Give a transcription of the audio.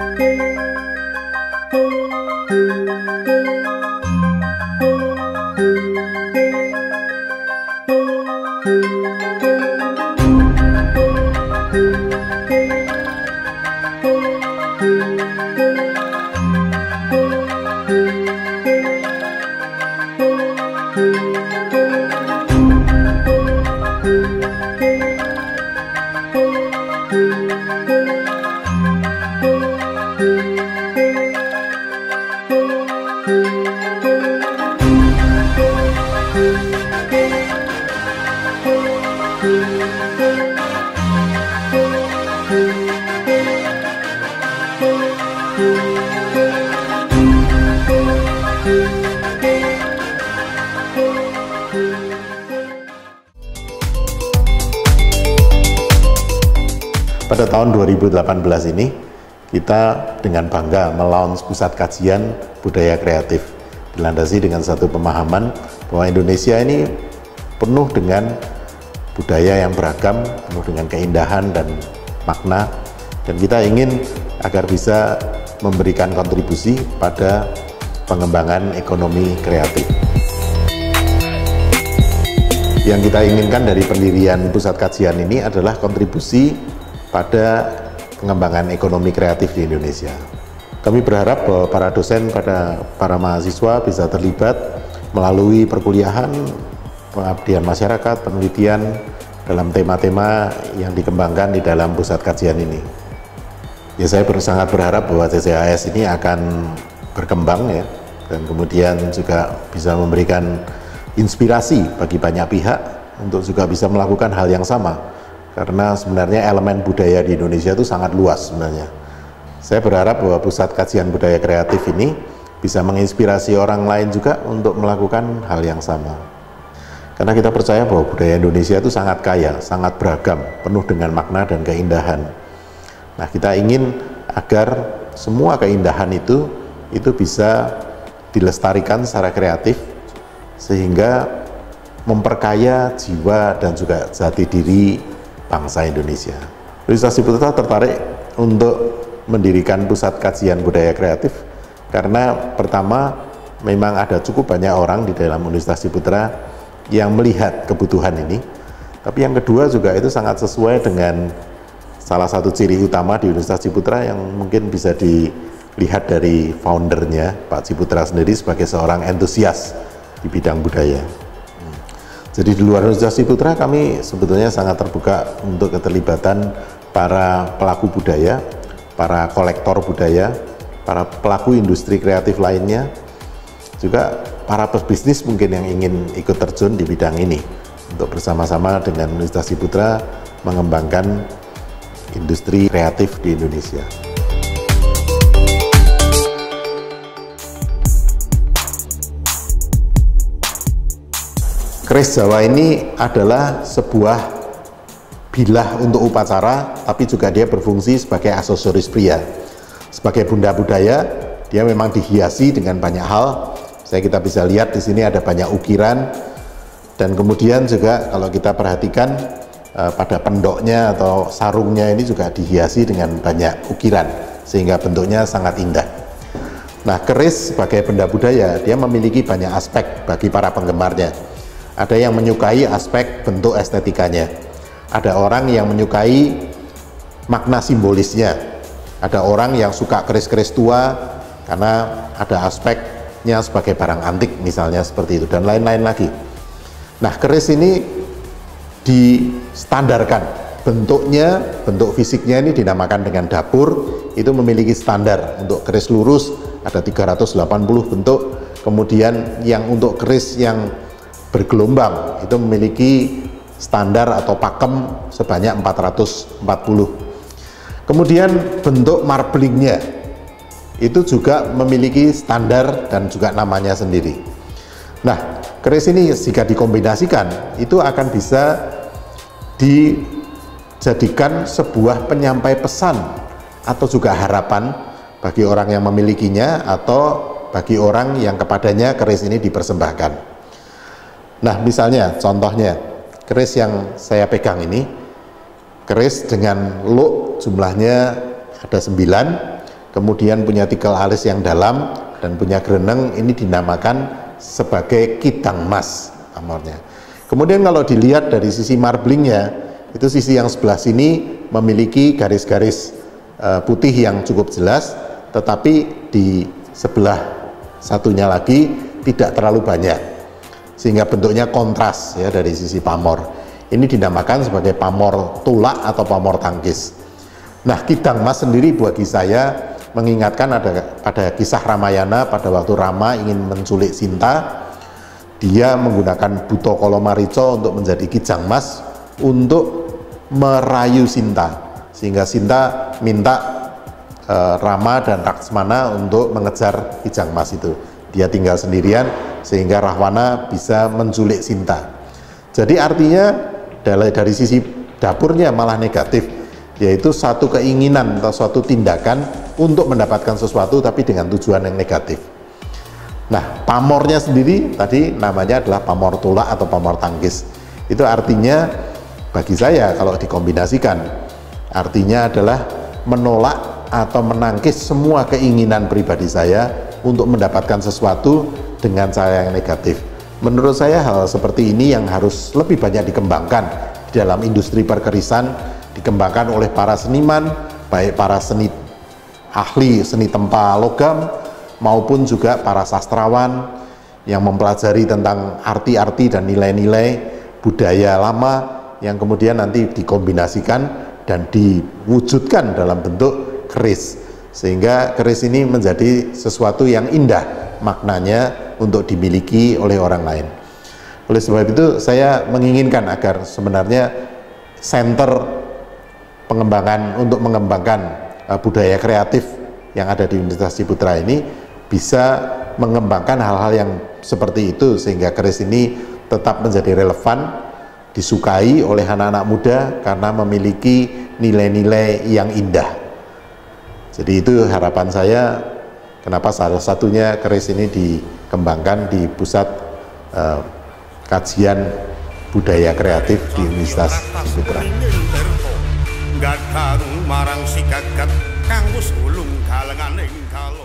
Pada tahun 2018 ini, kita dengan bangga melaunch pusat kajian budaya kreatif, dilandasi dengan satu pemahaman bahwa Indonesia ini penuh dengan budaya yang beragam, penuh dengan keindahan dan makna, dan kita ingin agar bisa memberikan kontribusi pada pengembangan ekonomi kreatif. Yang kita inginkan dari pendirian pusat kajian ini adalah kontribusi pada pengembangan ekonomi kreatif di Indonesia. Kami berharap bahwa para dosen, para mahasiswa bisa terlibat melalui perkuliahan, pengabdian masyarakat, penelitian dalam tema-tema yang dikembangkan di dalam pusat kajian ini. Ya, saya sangat berharap bahwa CCAS ini akan berkembang ya, dan kemudian juga bisa memberikan inspirasi bagi banyak pihak untuk juga bisa melakukan hal yang sama. Karena sebenarnya elemen budaya di Indonesia itu sangat luas sebenarnya. Saya berharap bahwa pusat kajian budaya kreatif ini bisa menginspirasi orang lain juga untuk melakukan hal yang sama. Karena kita percaya bahwa budaya Indonesia itu sangat kaya, sangat beragam, penuh dengan makna dan keindahan. Nah, kita ingin agar semua keindahan itu bisa dilestarikan secara kreatif, sehingga memperkaya jiwa dan juga jati diri bangsa Indonesia. Universitas Ciputra tertarik untuk mendirikan pusat kajian budaya kreatif karena pertama, memang ada cukup banyak orang di dalam Universitas Ciputra yang melihat kebutuhan ini, tapi yang kedua juga itu sangat sesuai dengan salah satu ciri utama di Universitas Ciputra yang mungkin bisa dilihat dari foundernya, Pak Ciputra sendiri sebagai seorang entusias di bidang budaya. Jadi di luar Universitas Ciputra kami sebetulnya sangat terbuka untuk keterlibatan para pelaku budaya, para kolektor budaya, para pelaku industri kreatif lainnya, juga para pebisnis mungkin yang ingin ikut terjun di bidang ini untuk bersama-sama dengan Universitas Ciputra mengembangkan industri kreatif di Indonesia. Keris Jawa ini adalah sebuah bilah untuk upacara, tapi juga dia berfungsi sebagai aksesoris pria. Sebagai benda budaya, dia memang dihiasi dengan banyak hal. Kita bisa lihat di sini ada banyak ukiran, dan kemudian juga kalau kita perhatikan pada pendoknya atau sarungnya ini juga dihiasi dengan banyak ukiran, sehingga bentuknya sangat indah. Nah, keris sebagai benda budaya, dia memiliki banyak aspek bagi para penggemarnya. Ada yang menyukai aspek bentuk estetikanya, ada orang yang menyukai makna simbolisnya, ada orang yang suka keris-keris tua karena ada aspeknya sebagai barang antik misalnya seperti itu, dan lain-lain lagi. Nah, keris ini distandarkan bentuknya, bentuk fisiknya ini dinamakan dengan dapur, itu memiliki standar. Untuk keris lurus ada 380 bentuk, kemudian yang untuk keris yang bergelombang itu memiliki standar atau pakem sebanyak 440. Kemudian bentuk marblingnya itu juga memiliki standar dan juga namanya sendiri. Nah, keris ini jika dikombinasikan itu akan bisa dijadikan sebuah penyampai pesan atau juga harapan bagi orang yang memilikinya atau bagi orang yang kepadanya keris ini dipersembahkan. Nah, misalnya contohnya keris yang saya pegang ini, keris dengan luk jumlahnya ada 9, kemudian punya tikel alis yang dalam dan punya greneng, ini dinamakan sebagai kidang mas pamornya. Kemudian kalau dilihat dari sisi marblingnya, itu sisi yang sebelah sini memiliki garis-garis putih yang cukup jelas, tetapi di sebelah satunya lagi tidak terlalu banyak, sehingga bentuknya kontras ya dari sisi pamor. Ini dinamakan sebagai pamor tulak atau pamor tangkis. Nah, kidang mas sendiri bagi saya mengingatkan pada kisah Ramayana pada waktu Rama ingin menculik Sinta. Dia menggunakan Buto Kolomarico untuk menjadi kijang mas untuk merayu Sinta, sehingga Sinta minta Rama dan Laksmana untuk mengejar kijang mas itu. Dia tinggal sendirian sehingga Rahwana bisa menculik Sinta. Jadi artinya dari sisi dapurnya malah negatif, yaitu satu keinginan atau suatu tindakan untuk mendapatkan sesuatu tapi dengan tujuan yang negatif. Nah, pamornya sendiri tadi namanya adalah pamor tulak atau pamor tangkis. Itu artinya bagi saya kalau dikombinasikan, artinya adalah menolak atau menangkis semua keinginan pribadi saya untuk mendapatkan sesuatu dengan cara yang negatif. Menurut saya hal seperti ini yang harus lebih banyak dikembangkan di dalam industri perkerisan, dikembangkan oleh para seniman, baik para ahli seni tempa logam maupun juga para sastrawan yang mempelajari tentang arti-arti dan nilai-nilai budaya lama yang kemudian nanti dikombinasikan dan diwujudkan dalam bentuk keris, sehingga keris ini menjadi sesuatu yang indah maknanya untuk dimiliki oleh orang lain. Oleh sebab itu saya menginginkan agar sebenarnya center pengembangan untuk mengembangkan budaya kreatif yang ada di Universitas Ciputra ini bisa mengembangkan hal-hal yang seperti itu, sehingga keris ini tetap menjadi relevan, disukai oleh anak-anak muda karena memiliki nilai-nilai yang indah. Jadi itu harapan saya, kenapa salah satunya keris ini dikembangkan di pusat kajian budaya kreatif di Universitas Ciputra. Gadang marang si gagat kang wis ulung kalengan ing kalo